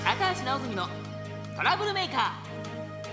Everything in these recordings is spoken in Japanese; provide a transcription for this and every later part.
高橋直澄のトラブルメーカー。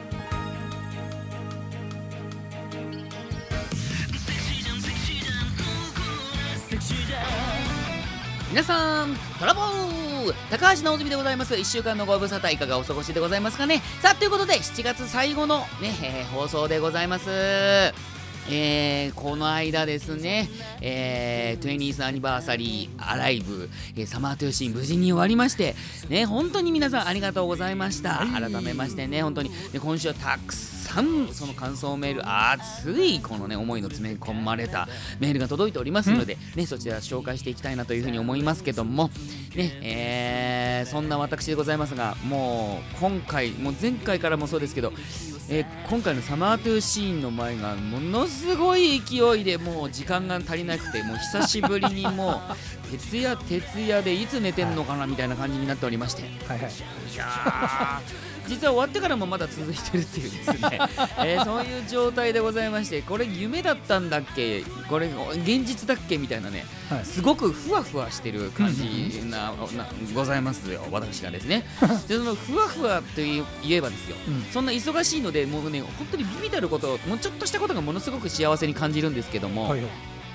皆さんトラボー高橋直澄でございます。1週間のご無沙汰いかがお過ごしでございますかね。さあということで7月最後のね、放送でございます。この間ですね、20th アニバーサリーアライブ、サマートゥーシーン無事に終わりましてね、本当に皆さんありがとうございました。改めましてね、本当にで今週はたくさんその感想メール、熱いこのね思いの詰め込まれたメールが届いておりますので、ね、そちら紹介していきたいなというふうに思いますけどもね、そんな私でございますが、もう今回もう前回からもそうですけど、今回のサマートゥーシーンの前がものすごい勢いでもう時間が足りなくて、もう久しぶりにもう徹夜でいつ寝てんのかなみたいな感じになっておりまして、 はいはい、 いや実は終わってからもまだ続いてるっていうですね、そういう状態でございまして、これ夢だったんだっけ、これ現実だっけみたいなね、はい、すごくふわふわしてる感じございますよ、私がですね。でそのふわふわと言えばですよ、そんな忙しいのでもうね本当にビビたること、もうちょっとしたことがものすごく幸せに感じるんですけども、はいはい、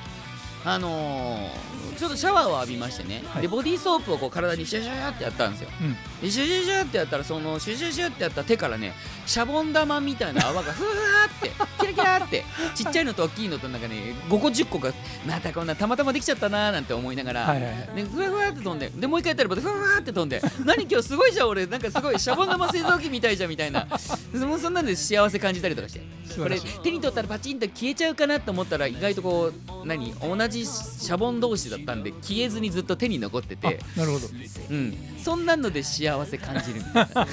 ちょっとシャワーを浴びましてね、はい、でボディーソープをこう体にシュシュシュってやったんですよ、でシュシュシュってやったら、そのシュシュシュってやった手からねシャボン玉みたいな泡がふわーってキラキラってちっちゃいのと大きいのとなんかね5個10個がまたこんなたまたまできちゃったなーなんて思いながら、でふわふわって飛んで、でもう一回やったらまたふわふわって飛んで何今日すごいじゃん俺、なんかすごいシャボン玉製造機みたいじゃんみたいな、もうそんなんで幸せ感じたりとかして、これ手に取ったらパチンと消えちゃうかなと思ったら、意外とこう同じシャボン同士だったんで消えずにずっと手に残ってて、 なるほど、 そんなので幸せ感じるみたいな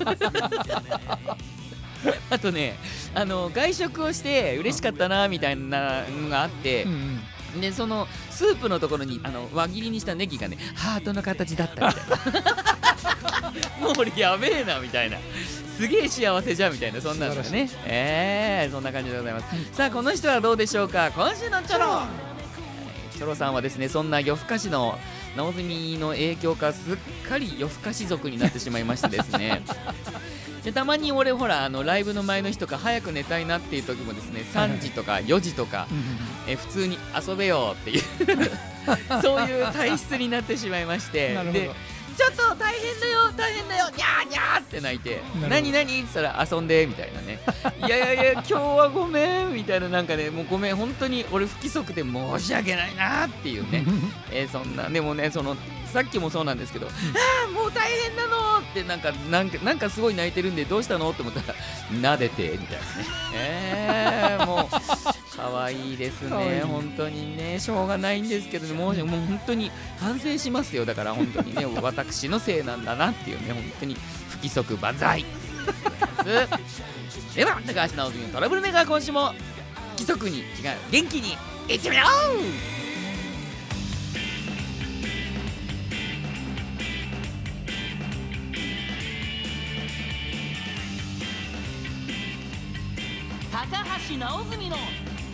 あとね、外食をして嬉しかったなみたいなのがあって、でそのスープのところに輪切りにしたネギがねハートの形だったみたいなもう俺やべえなみたいな、すげえ幸せじゃんみたいな、そんなのがね、そんな感じでございます。さあこの人はどうでしょうか。今週のチョロチョロさんはですね、そんな夜更かしの直澄の影響かすっかり夜更かし族になってしまいましてですねでたまに俺ほらライブの前の日とか早く寝たいなっていう時もですね、3時とか4時とか、普通に遊べよっていうそういう体質になってしまいまして、でちょっと大変だよ大変だよニャーニャーって泣いて、何って言ったら遊んでみたいなねいや今日はごめんみたいな、なんかねもうごめん本当に俺不規則で申し訳ないなっていうねそんなでもね、そのさっきもそうなんですけど、もう大変なのってなんかすごい泣いてるんでどうしたのって思ったら撫でてみたいなね、もう可愛いですね本当にね、しょうがないんですけどね、もう本当に反省しますよ。だから本当にね私のせいなんだなっていうね、本当に不規則万歳では高橋直澄のトラブルメーカー、今週も不規則に違う元気にいってみよう。高橋直澄の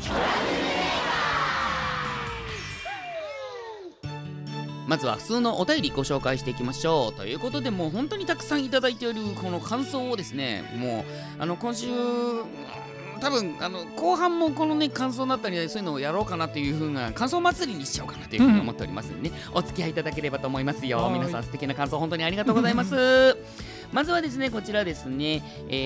まずは普通のお便りご紹介していきましょう。ということで、もう本当にたくさんいただいているこの感想をですね、もう今週多分後半もこのね感想だったりそういうのをやろうかなという風な感想祭りにしちゃおうかなという風に思っておりますのでね、お付き合いいただければと思いますよ。皆さん素敵な感想本当にありがとうございますまずはですねこちらですね、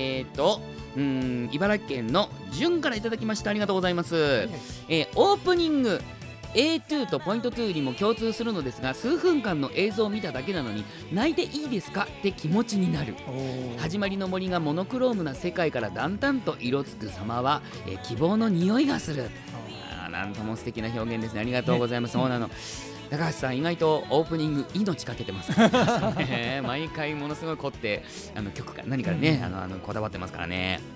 茨城県の順からいただきました。ありがとうございます、オープニングA2 とポイント2にも共通するのですが、数分間の映像を見ただけなのに泣いていいですかって気持ちになる。始まりの森がモノクロームな世界からだんだんと色づく様は、希望の匂いがする。なんとも素敵な表現ですね。ありがとうございます、そうなの高橋さん意外とオープニング命かけてますからね毎回ものすごい凝って曲か何かねこだわってますからね。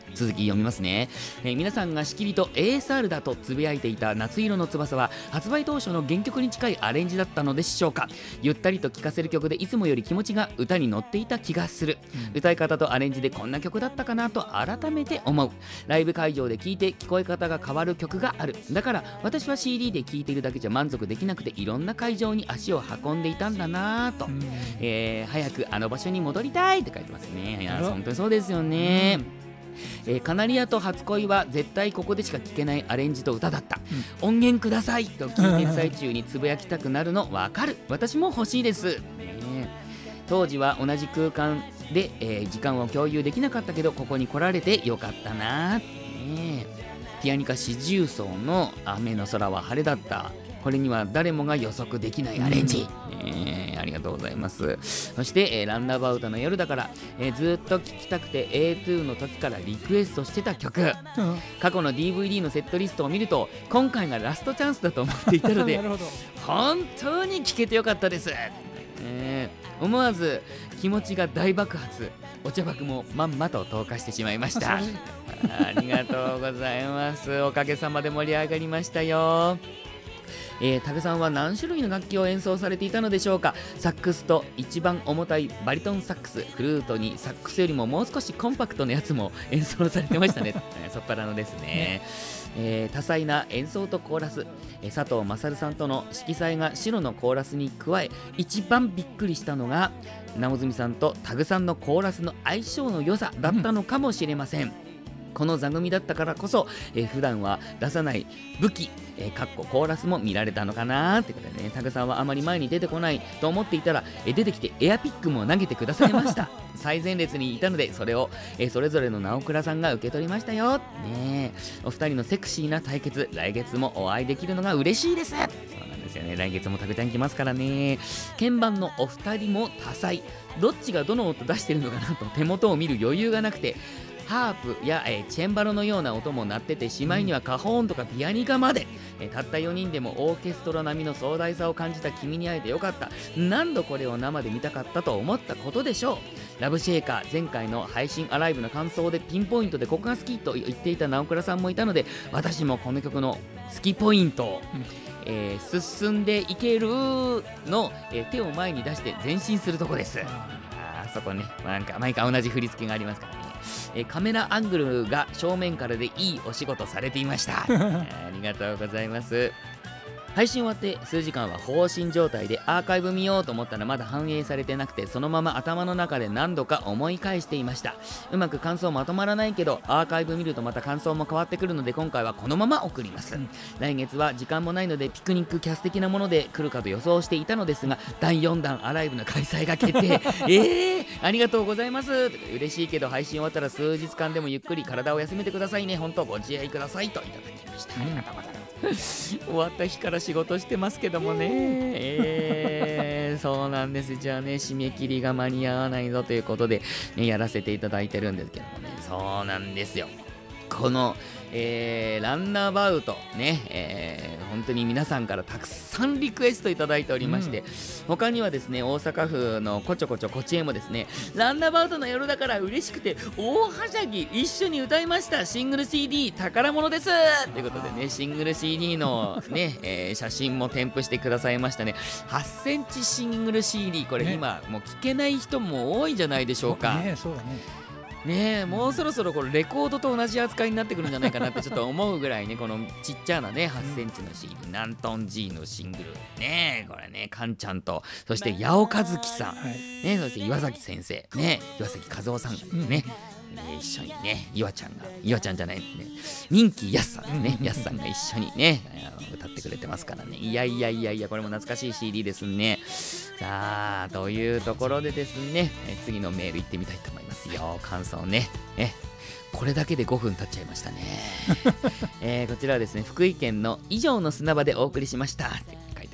続き読みますね。皆さんがしきりと ASR だとつぶやいていた夏色の翼は発売当初の原曲に近いアレンジだったのでしょうか。ゆったりと聴かせる曲でいつもより気持ちが歌に乗っていた気がする、歌い方とアレンジでこんな曲だったかなと改めて思う。ライブ会場で聴いて聞こえ方が変わる曲がある。だから私は CD で聴いているだけじゃ満足できなくていろんな会場に足を運んでいたんだなと、早くあの場所に戻りたいって書いてますね。いや本当にそうですよね。カナリアと初恋は絶対ここでしか聴けないアレンジと歌だった、音源くださいと聴いている最中につぶやきたくなるのわかる。私も欲しいです、当時は同じ空間で、時間を共有できなかったけどここに来られてよかったな、ピアニカ四重奏の雨の空は晴れだった。これには誰もが予測できないアレンジ、ありがとうございます。そして、ランナーバウトの夜だから、ずっと聴きたくて A2 の時からリクエストしてた曲、過去の DVD のセットリストを見ると今回がラストチャンスだと思っていたので本当に聴けてよかったです、思わず気持ちが大爆発、お茶爆もまんまと投下してしまいましたありがとうございます。おかげさまで盛り上がりましたよ。タグさんは何種類の楽器を演奏されていたのでしょうか。サックスと一番重たいバリトンサックス、フルートにサックスよりももう少しコンパクトなやつも演奏されてましたねソプラノですね。多彩な演奏とコーラス、佐藤勝さんとの色彩が白のコーラスに加え、一番びっくりしたのが直澄さんとタグさんのコーラスの相性の良さだったのかもしれません、この座組だったからこそ、普段は出さない武器、かっこコーラスも見られたのかなってことでね、タグさんはあまり前に出てこないと思っていたら、出てきてエアピックも投げてくださいました最前列にいたのでそれを、それぞれの直倉さんが受け取りましたよ、ね、お二人のセクシーな対決、来月もお会いできるのが嬉しいです。そうなんですよね、来月もタグちゃん来ますからね。鍵盤のお二人も多彩、どっちがどの音出してるのかなと手元を見る余裕がなくて、ハープや、チェンバロのような音も鳴ってて、しまいにはカホーンとかピアニカまで、たった4人でもオーケストラ並みの壮大さを感じた君に会えてよかった。何度これを生で見たかったと思ったことでしょう。ラブシェイカー、前回の配信アライブの感想でピンポイントでここが好きと言っていた直倉さんもいたので、私もこの曲の好きポイントを、進んでいけるの、手を前に出して前進するとこです。あそこね、なんか毎回同じ振り付けがありますからね。カメラアングルが正面からでいいお仕事されていましたありがとうございます。配信終わって数時間は放心状態でアーカイブ見ようと思ったらまだ反映されてなくて、そのまま頭の中で何度か思い返していました。うまく感想まとまらないけどアーカイブ見るとまた感想も変わってくるので今回はこのまま送ります、来月は時間もないのでピクニックキャス的なもので来るかと予想していたのですが、第4弾アライブの開催が決定ありがとうございます。嬉しいけど配信終わったら数日間でもゆっくり体を休めてくださいね。本当ご自愛くださいといただきました。ありがとうございます。終わった日から仕事してますけどもね、そうなんです。じゃあね、締め切りが間に合わないぞということで、やらせていただいてるんですけどもね、そうなんですよ。この、ランナーバウトね、本当に皆さんからたくさんリクエストいただいておりまして、他にはですね、大阪府のこちょこちょこちえもですね、ランナーバウトの夜だから嬉しくて大はしゃぎ一緒に歌いました。シングル CD 宝物ですということでね、シングル CD のね、写真も添付してくださいましたね。8センチシングル CD、 これ今もう聞けない人も多いんじゃないでしょうか。 そうだね。 ねえ、もうそろそろこれレコードと同じ扱いになってくるんじゃないかなってちょっと思うぐらいね、このちっちゃなね8センチの CD、ナントン G のシングルね、これね、カンちゃんとそして八尾和樹さん、ね、そして岩崎先生ね、岩崎和夫さんね、一緒にね、岩ちゃんじゃないね、人気やすさんですね、やすさんが一緒にね歌ってくれてますからね。いやこれも懐かしい CD ですね。さあ、というところでですね、次のメール行ってみたいと思いますよ。感想ね、これだけで5分経っちゃいましたねこちらはですね、福井県の以上の砂場でお送りしましたって書いてますけど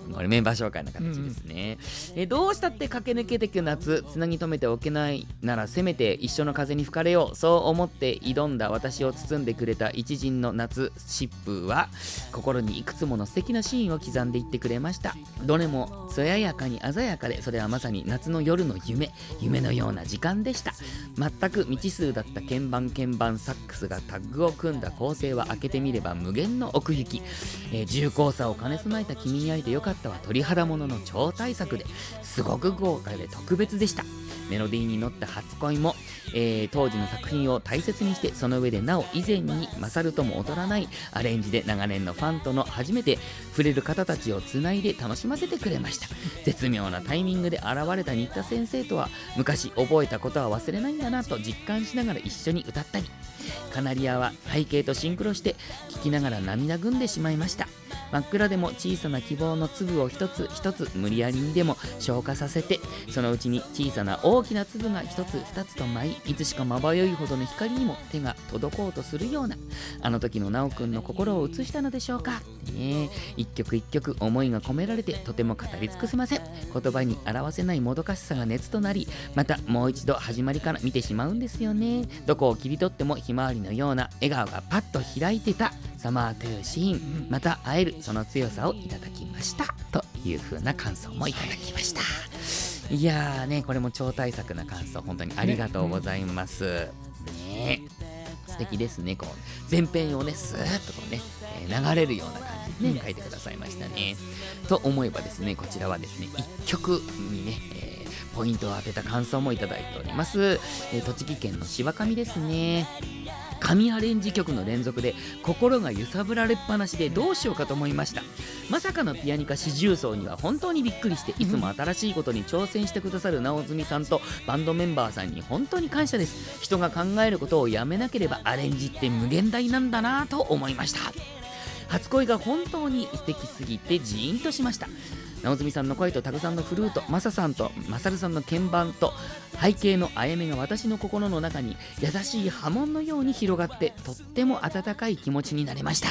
これメンバー紹介の形ですね。どうしたって駆け抜けてく夏、つなぎ止めておけないならせめて一緒の風に吹かれよう、そう思って挑んだ私を包んでくれた一陣の夏疾風は心にいくつもの素敵なシーンを刻んでいってくれました。どれも艶やかに鮮やかで、それはまさに夏の夜の夢のような時間でした。全く未知数だった鍵盤サックスがタッグを組んだ構成は開けてみれば無限の奥行き、重厚さを兼ね備えた君に会えてよかったは鳥肌ものの超大作ですごく豪華で特別でした。メロディーに乗った初恋も、当時の作品を大切にして、その上でなお以前に勝るとも劣らないアレンジで長年のファンとの初めて触れる方たちをつないで楽しませてくれました。絶妙なタイミングで現れた新田先生とは昔覚えたことは忘れないんだなと実感しながら一緒に歌ったり、カナリアは背景とシンクロして聴きながら涙ぐんでしまいました。真っ暗でも小さな希望の粒を一つ一つ無理やりにでも消化させて、そのうちに小さな大きな粒が一つ二つと舞い、いつしかまばゆいほどの光にも手が届こうとするような、あの時のなおくんの心を映したのでしょうか。一曲一曲思いが込められてとても語り尽くせません。言葉に表せないもどかしさが熱となり、またもう一度始まりから見てしまうんですよね。どこを切り取ってもひまわりのような笑顔がパッと開いてたサマーというシーン、また会えるその強さをいただきましたという風な感想もいただきました。いやーね、これも超大作な感想本当にありがとうございます、ね。素敵ですね。こう前編をねスーッとこうね、流れるような感じでね書いてくださいましたね。と思えばですね、こちらはですね一曲にね、ポイントを当てた感想もいただいております。栃木県の芝上ですね。神アレンジ曲の連続で心が揺さぶられっぱなしでどうしようかと思いました。まさかのピアニカ四重奏には本当にびっくりして、いつも新しいことに挑戦してくださる直澄さんとバンドメンバーさんに本当に感謝です。人が考えることをやめなければアレンジって無限大なんだなと思いました。初恋が本当に素敵すぎてジーンとしました。直澄さんの声とタグさんのフルート、マサさんとマサルさんの鍵盤と背景のあやめが私の心の中に優しい波紋のように広がって、とっても温かい気持ちになれました。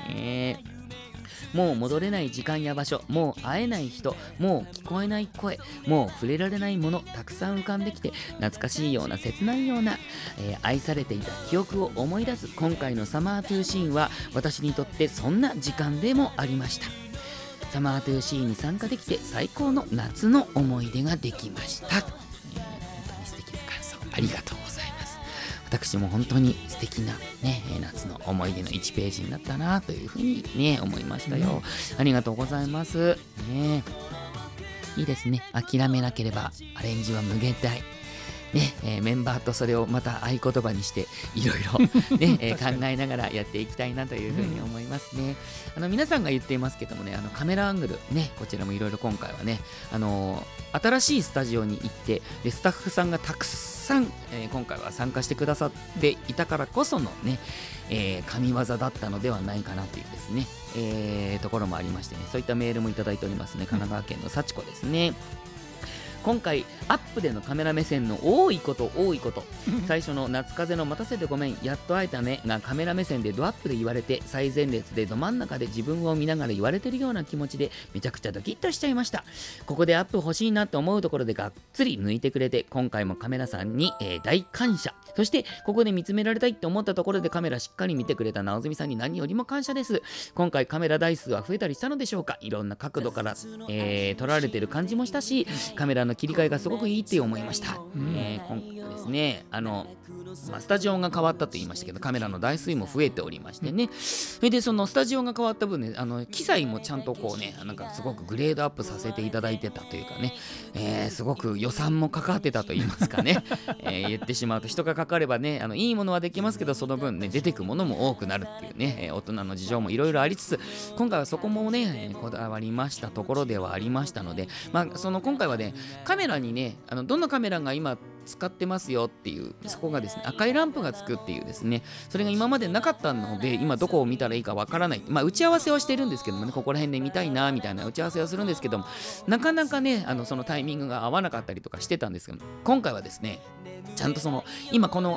もう戻れない時間や場所、もう会えない人、もう聞こえない声、もう触れられないもの、たくさん浮かんできて懐かしいような切ないような、愛されていた記憶を思い出す今回のサマートゥーシーンは私にとってそんな時間でもありました。サマートゥーシーンに参加できて最高の夏の思い出ができました。本当に素敵な感想ありがとうございます。私も本当に素敵な、ね、夏の思い出の1ページになったなというふうにね思いましたよ。ありがとうございます、ね。いいですね。諦めなければアレンジは無限大ね。メンバーとそれをまた合言葉にしていろいろね考えながらやっていきたいなというふうに思いますね。皆さんが言っていますけどもね、カメラアングルね、こちらもいろいろ今回はね新しいスタジオに行って、でスタッフさんがたくさん、今回は参加してくださっていたからこそのね、神業だったのではないかなというですね、ところもありましてね、そういったメールもいただいておりますね。神奈川県の幸子ですね。今回アップでのカメラ目線の多いこと最初の夏風の待たせてごめんやっと会えたねがカメラ目線でドアップで言われて、最前列でど真ん中で自分を見ながら言われてるような気持ちでめちゃくちゃドキッとしちゃいました。ここでアップ欲しいなと思うところでがっつり抜いてくれて、今回もカメラさんに、大感謝。そしてここで見つめられたいって思ったところでカメラしっかり見てくれた直澄さんに何よりも感謝です。今回カメラ台数は増えたりしたのでしょうか。いろんな角度から、撮られてる感じもしたし、カメラの切り替えがすごくいいって思いました。今回ですねスタジオが変わったと言いましたけど、カメラの台数も増えておりましてね、それでそのスタジオが変わった分ね、機材もちゃんとこうね、なんかすごくグレードアップさせていただいてたというかね、すごく予算もかかってたと言いますかね、言ってしまうと人がかかればね、いいものはできますけど、その分ね出てくものも多くなるっていうね、大人の事情もいろいろありつつ、今回はそこもねこだわりましたところではありましたので、今回はねカメラにねどのカメラが今使ってますよっていう、そこがですね赤いランプがつくっていうですね、それが今までなかったので今どこを見たらいいかわからない、打ち合わせはしてるんですけどもね、ここら辺で見たいなみたいな打ち合わせはするんですけども、なかなかねそのタイミングが合わなかったりとかしてたんですけど、今回はですねちゃんとその今この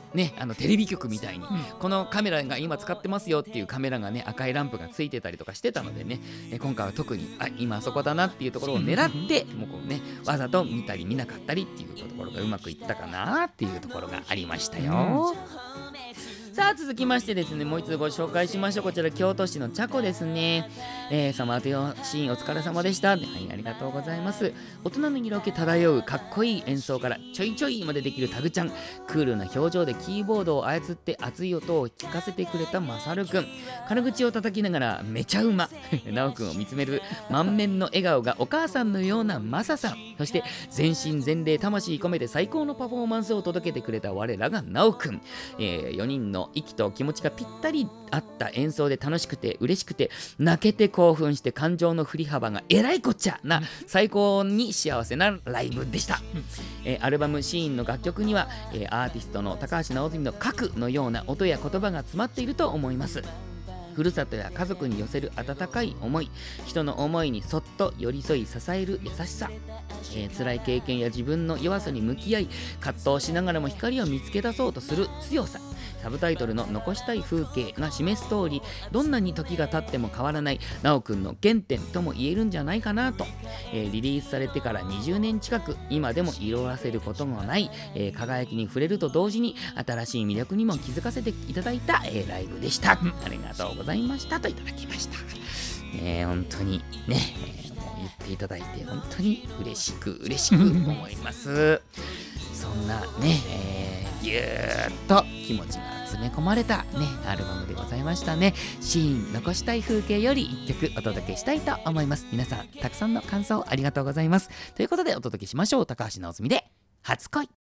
ね、テレビ局みたいに、このカメラが今使ってますよっていうカメラがね、赤いランプがついてたりとかしてたのでね、今回は特に今あそこだなっていうところを狙って、もうこうね、わざと見たり見なかったりっていうところがうまくいったかなっていうところがありましたよ。さあ続きましてですね、もう一度ご紹介しましょう。こちら京都市のちゃこですね。サマーテオシーンお疲れ様でした。はい、ありがとうございます。大人の色気漂うかっこいい演奏からちょいちょいまでできるタグちゃん、クールな表情でキーボードを操って熱い音を聞かせてくれたまさるくん、金口を叩きながらめちゃうまなおくんを見つめる満面の笑顔がお母さんのようなまささん、そして全身全霊魂込めて最高のパフォーマンスを届けてくれた我らがなおくん、4人の息と気持ちがぴったり合った演奏で楽しくて嬉しくて泣けて興奮して感情の振り幅がえらいこっちゃな最高に幸せなライブでした。アルバムシーンの楽曲には、アーティストの高橋直澄の核のような音や言葉が詰まっていると思います。ふるさとや家族に寄せる温かい思い、人の思いにそっと寄り添い支える優しさ、辛い経験や自分の弱さに向き合い葛藤しながらも光を見つけ出そうとする強さ、サブタイトルの残したい風景が示す通り、どんなに時が経っても変わらないなおくんの原点とも言えるんじゃないかなと、リリースされてから20年近く今でも色あせることのない、輝きに触れると同時に新しい魅力にも気づかせていただいた、ライブでした。ありがとうございましたといただきました。本当にね、言っていただいて本当に嬉しく思いますそんなね、ぎゅーっと気持ちが詰め込まれたねアルバムでございましたね。シーン残したい風景より1曲お届けしたいと思います。皆さんたくさんの感想ありがとうございます。ということでお届けしましょう。高橋直澄で初恋。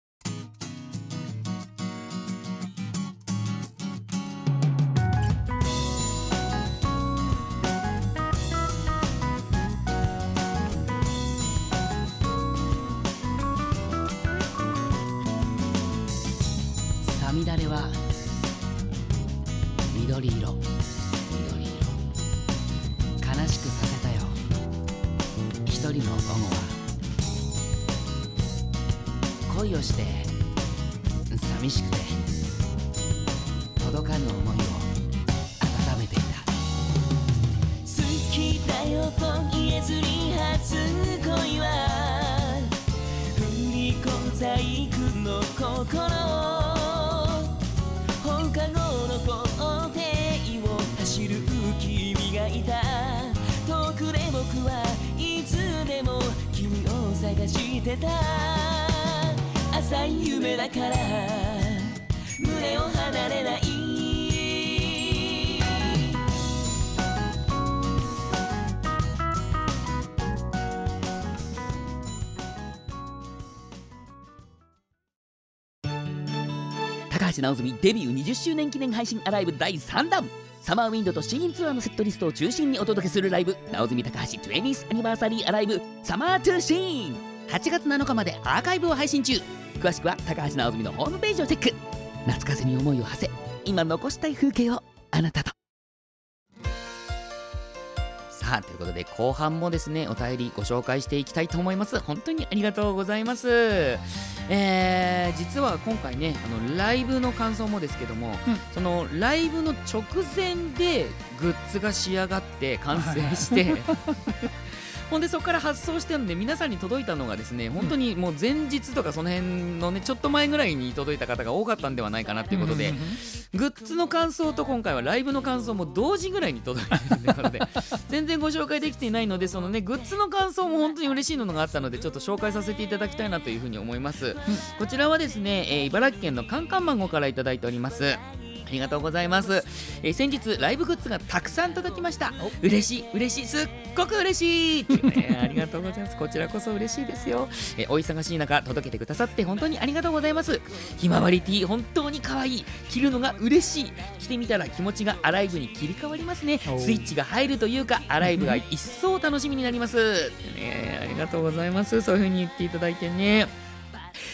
さみだれは緑色、悲しくさせたよ一人の午後は。恋をして寂しくて届かぬ思いを温めていた。好きだよと言えずに初恋は振り子細工の心、放課後の校庭を走る君がいた。遠くで僕はいつでも君を探してた。浅い夢だから胸を離れない。高橋直澄デビュー20周年記念配信アライブ第3弾、サマーウィンドとシーンツアーのセットリストを中心にお届けするライブ、直澄高橋 20th アニバーサリーアライブサマートゥーシーン、8月7日までアーカイブを配信中。詳しくは高橋直澄のホームページをチェック。夏風に思いを馳せ、今残したい風景をあなたと。さあということで後半もですねお便りご紹介していきたいと思います。本当にありがとうございます。実は今回ねライブの感想もですけども、そのライブの直前でグッズが仕上がって完成してほんでそこから発送してるんで皆さんに届いたのがですね本当にもう前日とかその辺のねちょっと前ぐらいに届いた方が多かったんではないかなっていうことで、グッズの感想と今回はライブの感想も同時ぐらいに届いてるということで全然ご紹介できていないので、そのねグッズの感想も本当に嬉しいのがあったのでちょっと紹介させていただきたいなというふうに思います。こちらはですね、茨城県のカンカンマンゴからいただいております。ありがとうございます。先日ライブグッズがたくさん届きました。嬉しいすっごく嬉しいっていうねありがとうございます。こちらこそ嬉しいですよ。お忙しい中届けてくださって本当にありがとうございます。ひまわりティー本当に可愛い、着るのが嬉しい、着てみたら気持ちがアライブに切り替わりますね。スイッチが入るというかアライブが一層楽しみになります、ありがとうございます。そういう風に言っていただいてね。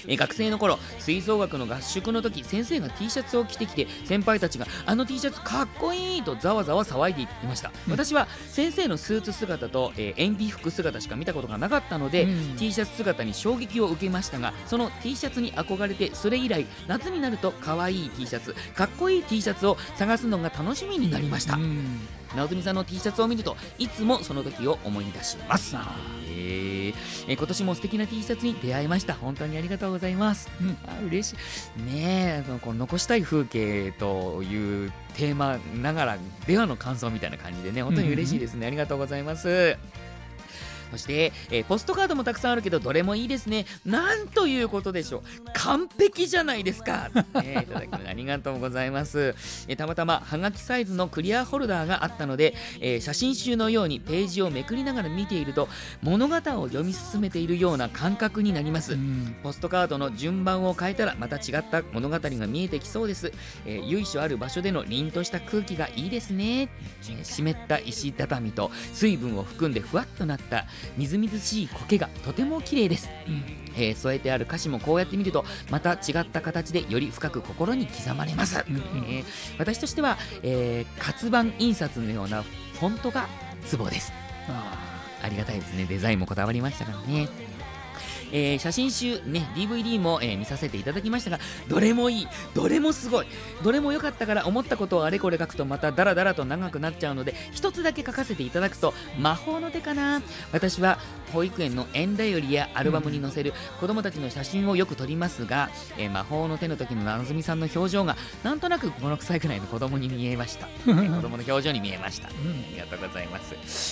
学生の頃吹奏楽の合宿の時、先生が T シャツを着てきて、先輩たちがあの T シャツかっこいいとざわざわ騒いでいました。私は先生のスーツ姿と、演技服姿しか見たことがなかったので、T シャツ姿に衝撃を受けましたが、その T シャツに憧れて、それ以来夏になると可愛い T シャツ、かっこいい T シャツを探すのが楽しみになりました。直澄さんの T シャツを見るといつもその時を思い出します。今年も素敵な T シャツに出会いました。本当にありがとうございます。嬉しいね。この残したい風景というテーマながらではの感想みたいな感じでね、本当に嬉しいですね。ありがとうございます。そして、ポストカードもたくさんあるけどどれもいいですね。なんということでしょう。完璧じゃないですか、いただきありがとうございます。たまたまはがきサイズのクリアホルダーがあったので、写真集のようにページをめくりながら見ていると物語を読み進めているような感覚になります。ポストカードの順番を変えたらまた違った物語が見えてきそうです。由緒ある場所での凛とした空気がいいですね。湿った石畳と水分を含んでふわっとなったみずみずしい苔がとても綺麗です。添えてある歌詞もこうやって見るとまた違った形でより深く心に刻まれます。私としては、活版印刷のようなフォントがツボです。ありがたいですね。デザインもこだわりましたからね。写真集ね DVD も、見させていただきましたが、どれもいい、どれもすごい、どれも良かったから、思ったことをあれこれ書くとまたダラダラと長くなっちゃうので、一つだけ書かせていただくと魔法の手かな。私は保育園の縁だよりやアルバムに載せる子供たちの写真をよく撮りますが、魔法の手の時のなずみさんの表情がなんとなく5、6歳くらいの子供に見えました。子供の表情に見えました。ありがとうございます。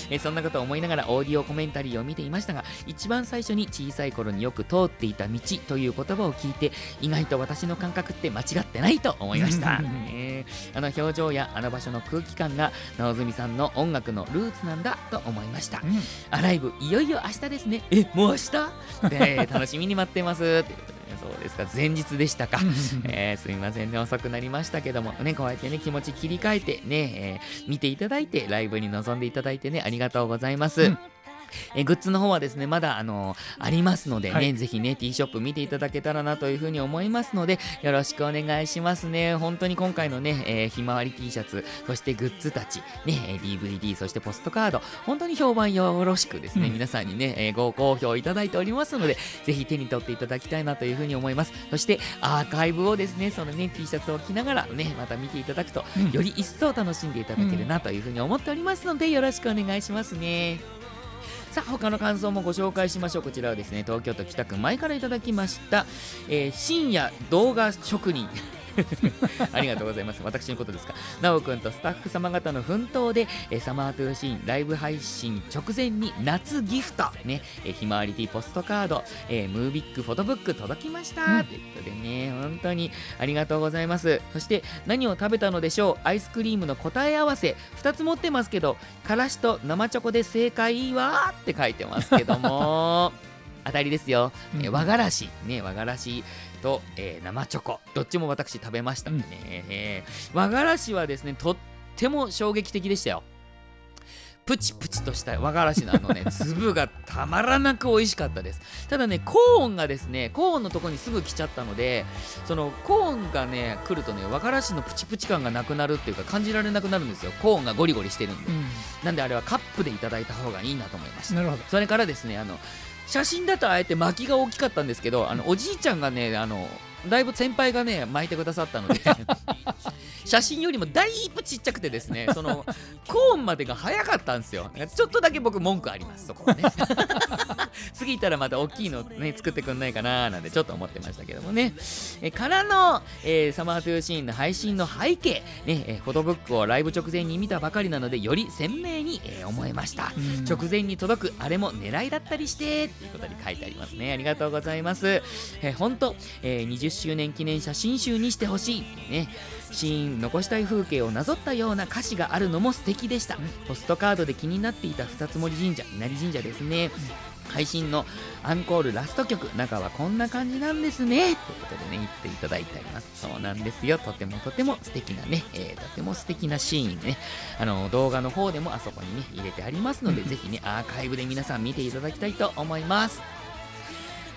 そんなことを思いながらオーディオコメンタリーを見ていましたが、一番最初に小さい頃によく通っていた道という言葉を聞いて、意外と私の感覚って間違ってないと思いました。あの表情やあの場所の空気感が直澄さんの音楽のルーツなんだと思いました。ライブいよいよ明日ですね。もう明日で楽しみに待ってますということで、そうですか、前日でしたか。すみませんね、遅くなりましたけどもね、こうやってね気持ち切り替えてね、見ていただいてライブに臨んでいただいてね、ありがとうございます。グッズの方はですねまだありますのでね、ぜひね T ショップ見ていただけたらなというふうに思いますので、よろしくお願いしますね。本当に今回のね、ひまわり T シャツ、そしてグッズたちね、DVD、そしてポストカード、本当に評判よろしくですね、皆さんにね、ご好評いただいておりますので、ぜひ手に取っていただきたいなというふうに思います。そしてアーカイブをですね、そのね T シャツを着ながらねまた見ていただくと、より一層楽しんでいただけるなというふうに思っておりますので、よろしくお願いしますね。さあ他の感想もご紹介しましょう。こちらはですね東京都北区前からいただきました、深夜動画職人ありがとうございます。私のことですか。なおくんとスタッフ様方の奮闘で、サマートゥーシーンライブ配信直前に夏ギフトね、ひまわりティーポストカード、ムービックフォトブック届きました、ということでね、本当にありがとうございます。そして何を食べたのでしょう。アイスクリームの答え合わせ2つ持ってますけど、からしと生チョコで正解はって書いてますけども当たりですよ。和がらしね、和がらしと、生チョコどっちも私食べましたね。和がらしはですねとっても衝撃的でしたよ。プチプチとした和がらしの粒がたまらなく美味しかったです。ただねコーンがですね、コーンのとこにすぐ来ちゃったので、そのコーンがね来るとね和がらしのプチプチ感がなくなるっていうか感じられなくなるんですよ。コーンがゴリゴリしてるんで、なんであれはカップでいただいた方がいいなと思いました。なるほど。それからですね写真だとあえて巻きが大きかったんですけど、おじいちゃんがねだいぶ先輩がね巻いてくださったので写真よりもだいぶちっちゃくてですね、そのコーンまでが早かったんですよ。ちょっとだけ僕文句あります、そこはね次行ったらまた大きいのね作ってくんないかななんてちょっと思ってましたけどもね。からの、サマートゥーシーンの配信の背景ね、フォトブックをライブ直前に見たばかりなのでより鮮明に、思えました。直前に届くあれも狙いだったりしてっていうことに書いてありますね。ありがとうございます。本当、20周年記念写真集にしてほしいね。シーン残したい風景をなぞったような歌詞があるのも素敵でした。ポストカードで気になっていた二つ森神社、稲荷神社ですね。配信のアンコールラスト曲、中はこんな感じなんですねということでね言っていただいてあります。そうなんですよ、とても素敵なね、とても素敵なシーンね、動画の方でもあそこにね入れてありますので、ぜひねアーカイブで皆さん見ていただきたいと思います。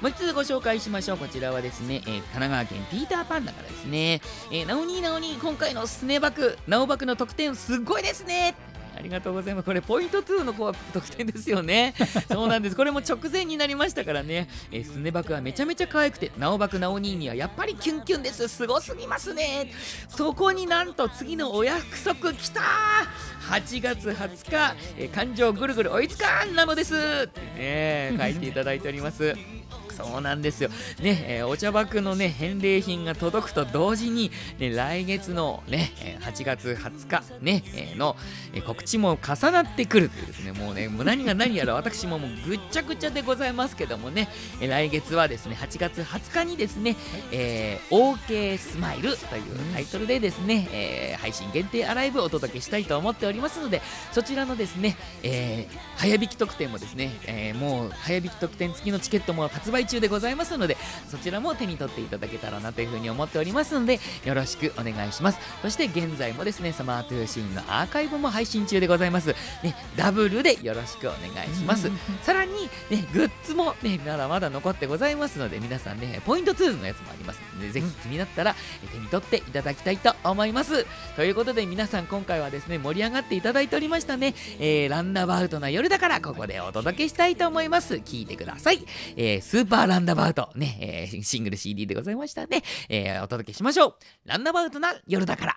もう一つご紹介しましょう。こちらはですね、神奈川県ピーターパンダからですね、なおに今回のスネバクなおバクの得点すっごいですね。ありがとうございます。これポイント2の得点ですよね。そうなんです。これも直前になりましたからね。スネバクはめちゃめちゃ可愛くて、なおバクなおににはやっぱりキュンキュンです。すごすぎますね。そこになんと次のお約束きたー。8月20日、感情ぐるぐる追いつかんなのですってね、書いていただいております。そうなんですよ。ね、お茶爆のね、返礼品が届くと同時に、ね、来月のね、8月20日ね、の告知も重なってくるというですね、もうね、もう何が何やら私ももうぐっちゃぐちゃでございますけどもね、来月はですね、8月20日にですね、OK スマイルというタイトルでですね、配信限定アライブをお届けしたいと思っておりますので、そちらのですね、早引き特典もですね、もう早引き特典付きのチケットも発売中でございますので、そちらも手に取っていただけたらなというふうに思っておりますので、よろしくお願いします。そして現在もですね、サマートゥーシーンのアーカイブも配信中でございます。ね、ダブルでよろしくお願いします。さらに、ね、グッズもね、まだまだ残ってございますので、皆さんね、ポイント2のやつもありますので、ぜひ気になったら手に取っていただきたいと思います。ということで皆さん今回はですね、盛り上がっていただいておりましたね。ランナバウトな夜だからここでお届けしたいと思います。聞いてください。スーパーランナバウトね、シングル CD でございましたね。お届けしましょう。ランナバウトな夜だから。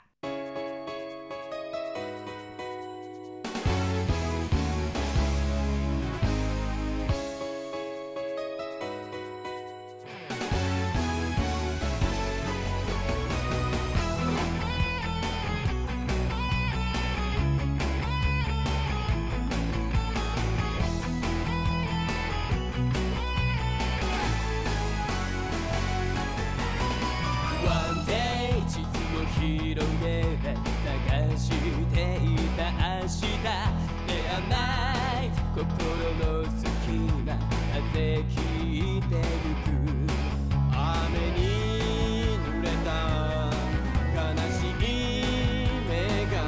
心の隙間風切ってゆく雨に濡れた悲しい目が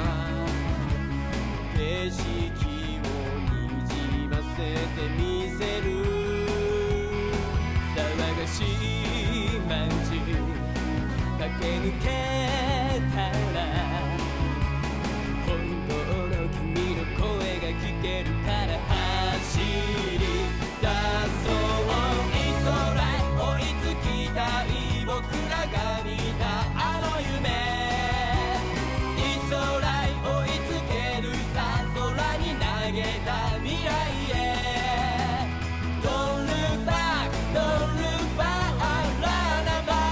景色をにじませてみせる騒がしい街駆け抜けたら本当の君の声が聞けるから走り出そういつら追いつきたい僕らが見たあの夢いつら追いつけるさ空に投げた未来へ Don't look back Don't look back run away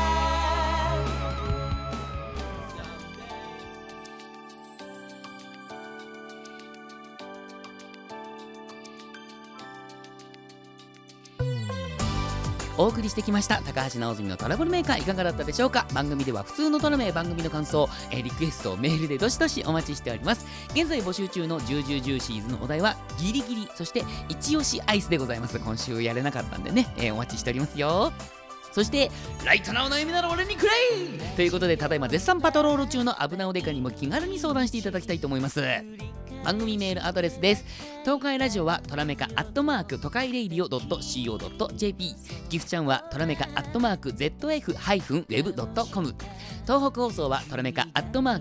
お送りしてきました高橋直澄のトラブルメーカー、いかがだったでしょうか。番組では普通のトラメ、番組の感想、リクエストをメールでどしどしお待ちしております。現在募集中のジュージュージューシーズのお題はギリギリ、そして一押しアイスでございます。今週やれなかったんでね、お待ちしておりますよ。そしてライトなお悩みなら俺にくれいということで、ただいま絶賛パトロール中の危なおデカにも気軽に相談していただきたいと思います。番組メールアドレスです。東海ラジオはトラメカ都会レイディオ .co.jp、 ギフちゃんはトラメカZF-web.com、 東北放送はトラメカ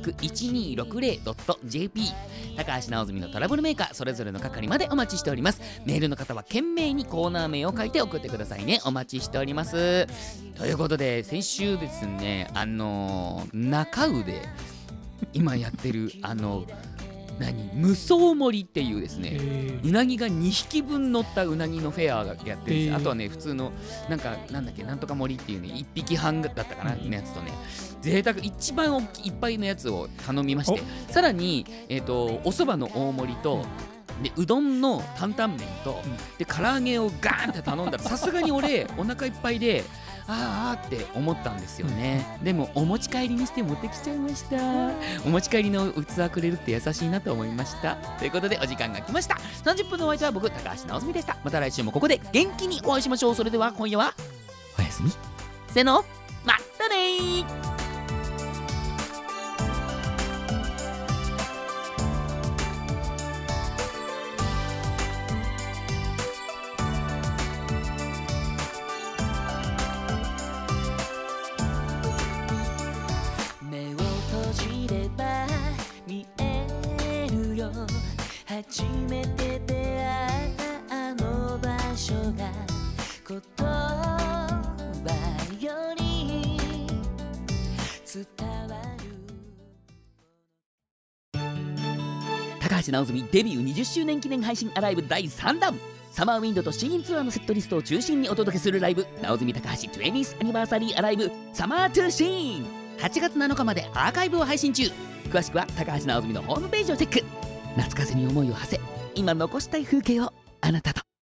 1260.jp、 高橋直澄のトラブルメーカー、それぞれの係までお待ちしております。メールの方は懸命にコーナー名を書いて送ってくださいね。お待ちしております。ということで先週ですね、中宇で今やってる無双盛りっていうですね、うなぎが2匹分乗ったうなぎのフェアがやってるんです。あとはね、普通のなんだっけ、なんとか盛りっていうね、1匹半だったかなのやつとね、贅沢一番大きいいっぱいのやつを頼みまして、さらにお蕎麦の大盛りとでうどんの担々麺と、で唐揚げをガーンって頼んだら、さすがに俺お腹いっぱいでって思ったんですよね。でもお持ち帰りにして持ってきちゃいました。お持ち帰りの器くれるって優しいなと思いました。ということでお時間が来ました。30分のお相手は僕、高橋直澄でした。また来週もここで元気にお会いしましょう。それでは今夜はおやすみ。せーの、またねー。 初めて出会ったあの場所が言葉より伝わる。 高橋直澄デビュー20周年記念配信アライブ第3弾。サマーウィンドとシーンツアーのセットリストを中心にお届けするライブ、直澄高橋 20th アニバーサリーアライブサマートゥーシーン、8月7日までアーカイブを配信中。詳しくは高橋直澄のホームページをチェック。夏風に思いを馳せ、今残したい風景をあなたと。